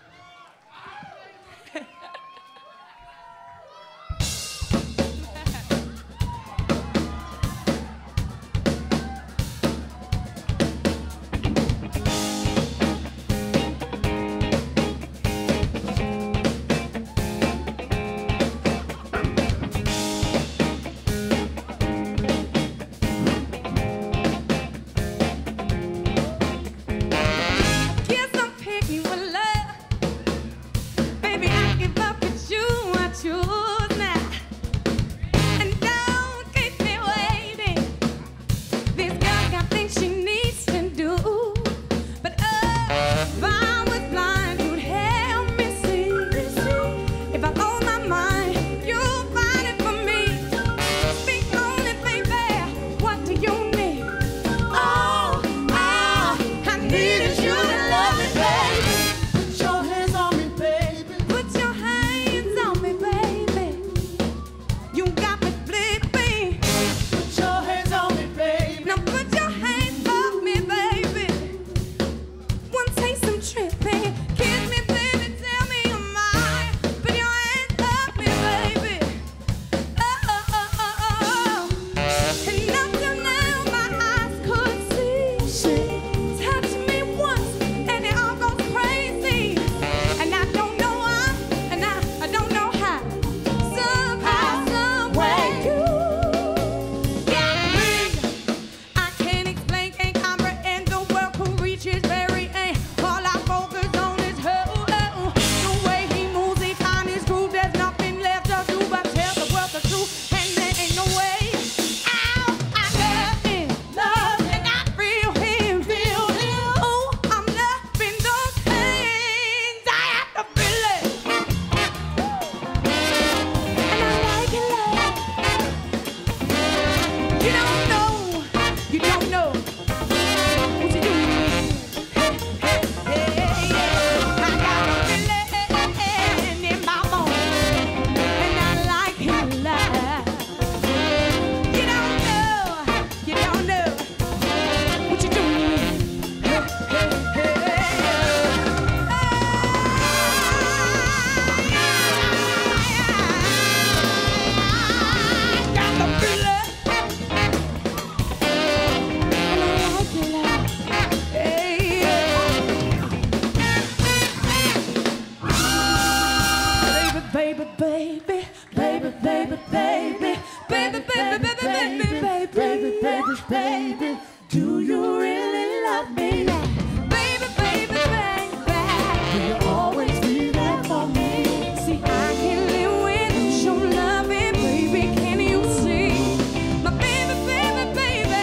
Baby, do you really love me? Baby, baby, baby, will you always be there for me? See, I can't live without your loving, baby. Can you see? My baby, baby,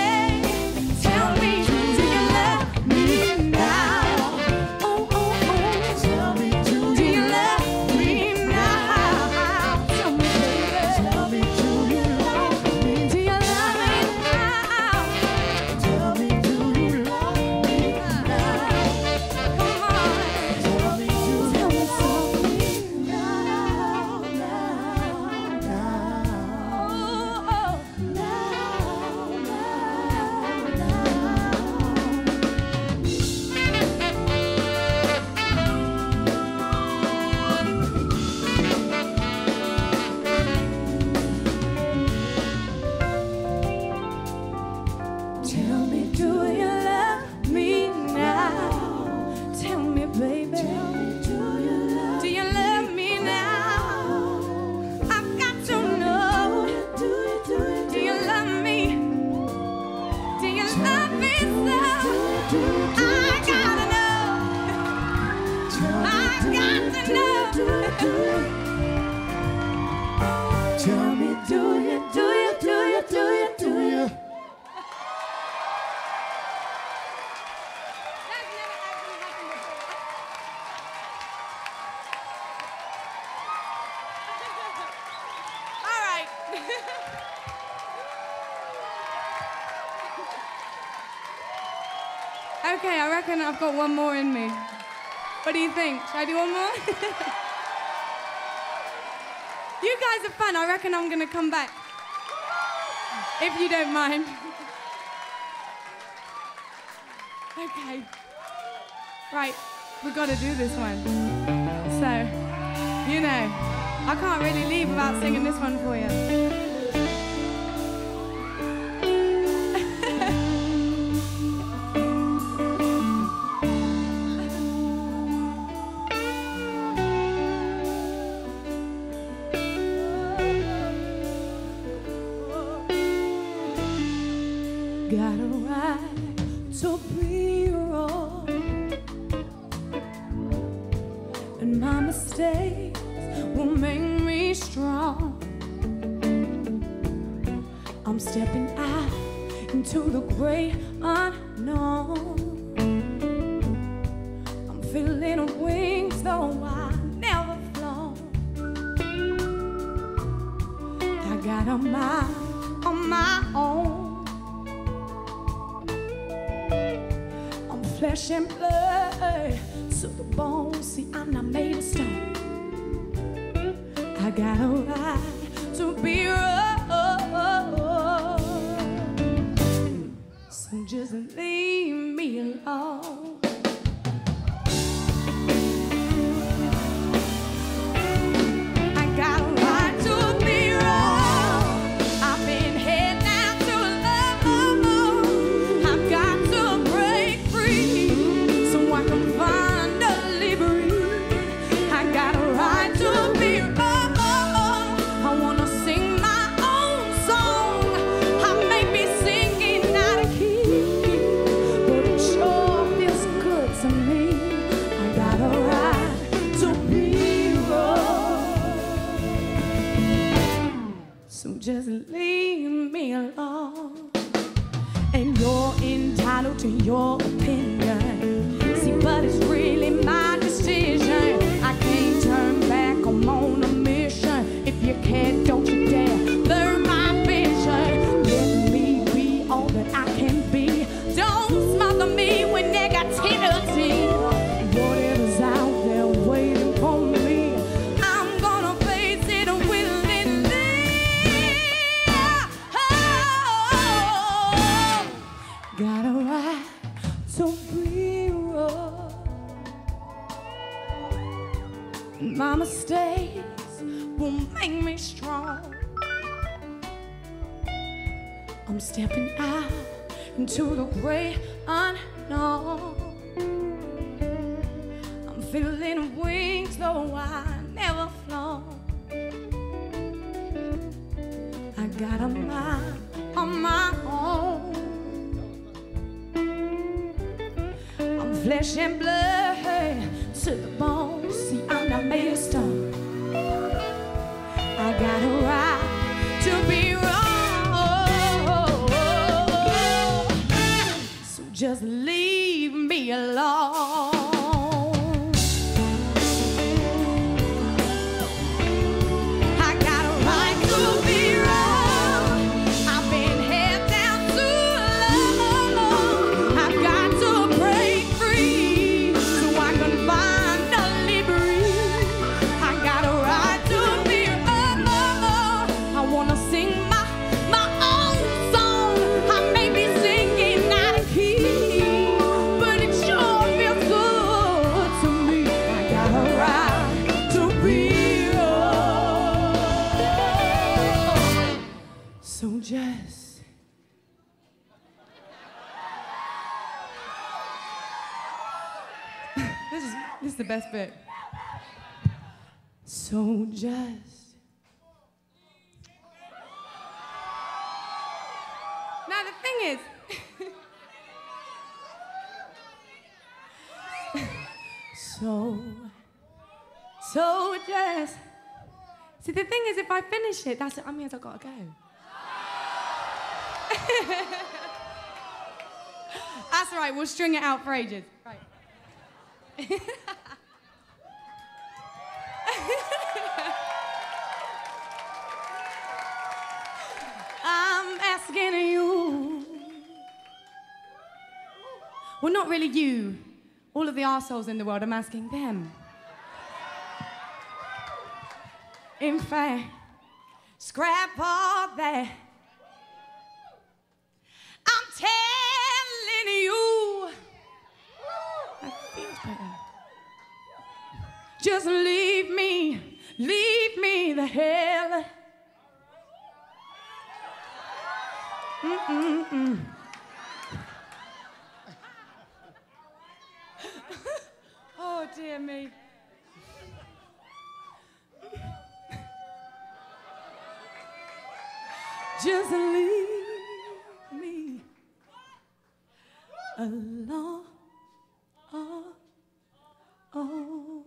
baby. Tell me, do you love me now? Oh, oh, oh. Tell me, do Do you you love me now? Tell me, baby. Tell me, do you love me? Do you love me now? Tell me, do you love me now? Come on. Tell me, do Tell you me softly. now, now, now, Oh, oh. now, now, now. Tell me, do you love me now? Tell me, baby. Do you love Do you love me now? I've got to know. Do you, do you, Do you love me? Do you love me so? do you, do you, I gotta know. I got to know. Tell me, do you, do you, do you, do you, do you? All right. Okay, I reckon I've got one more in me. What do you think? Should I do one more? You guys are fun. I reckon I'm gonna come back. If you don't mind. Okay. Right. we got to do this one. So, you know, I can't really leave without singing this one for you. Got a right to be wrong, and my mistakes will make me strong. I'm stepping out into the great unknown. I'm feeling wings though I never flown. I got a mind on my own. Flesh and blood to the bone. See, I'm not made of stone. I got a right to be wrong. So just leave me alone. I got a right to be wrong. I've been head down to love. I've got to break free so I can find a liberty. I got a right to be wrong. I wanna sing my own song. I may be singing out of key, but it sure feels good to me. I got a right to be wrong. So just leave me alone. And you're entitled to your opinion. See, but it's really my decision. I can't turn back, I'm on a mission. If you can't, don't you dare blur my vision. Let me be all that I can be. Don't smother me with negativity. Whatever's out there waiting for me, I'm gonna face it willingly. Oh, got a right to be wrong. My mistakes will make me strong. I'm stepping out into the great unknown. I'm feeling wings though I never flown. I got a mind on my own. I'm flesh and blood to the bone. See, I'm not made of stone. I got a right to be wrong. So just leave me alone. I got a right to be wrong. I've been head down too long. I've got to break free so I can find a liberty. I got a right to be wrong. I wanna sing my my own song. I may be singing out of key, but it sure feels good to me. I got a right to be wrong. So just this is this is the best bit. So just now the thing is, so so just see the thing is, if I finish it, that's it. I mean, I gotta go. That's all right. We'll string it out for ages. Right. I'm asking you. Well, not really you. All of the arseholes in the world, I'm asking them. In fact, scrap all that. I'm telling you. That feels better. Just leave me, leave me the hell. Mm-mm-mm. Oh, dear me. Just leave me alone. Oh, oh.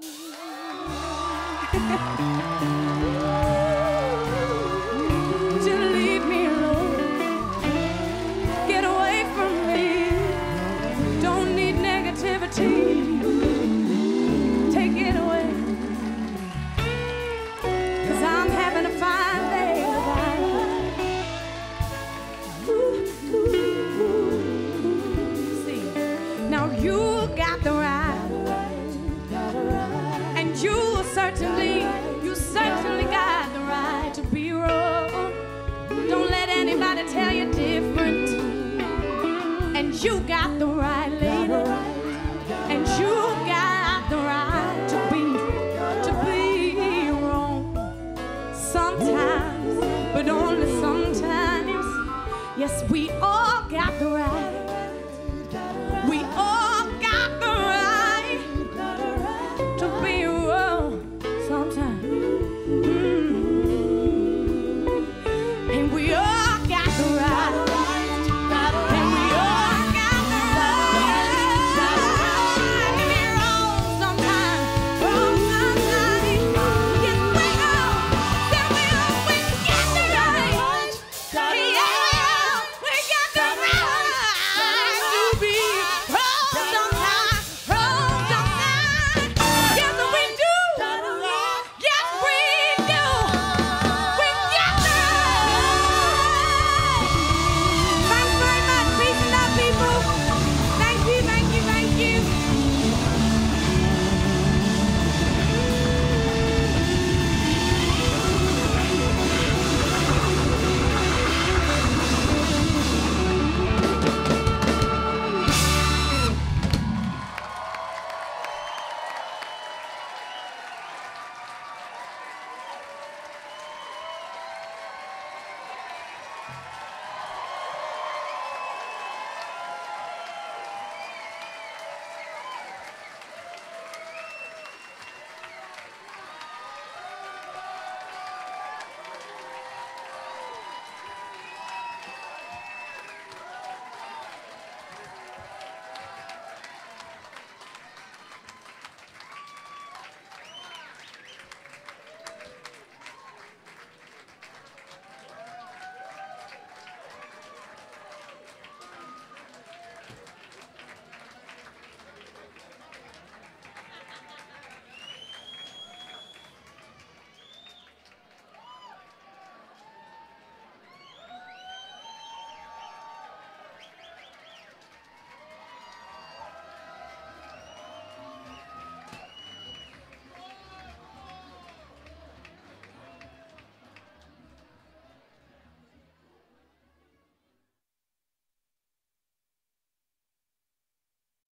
Just leave me alone. Get away from me. Don't need negativity. Take it away. 'Cause I'm having a fine day. Ooh, ooh, ooh. See, now you got the right, and you certainly, you certainly got the right to be wrong. Don't let anybody tell you different. And you got the right, lady, and you got the right to be, to be wrong. Sometimes, but only sometimes. Yes, we all got the right. We all got the right to be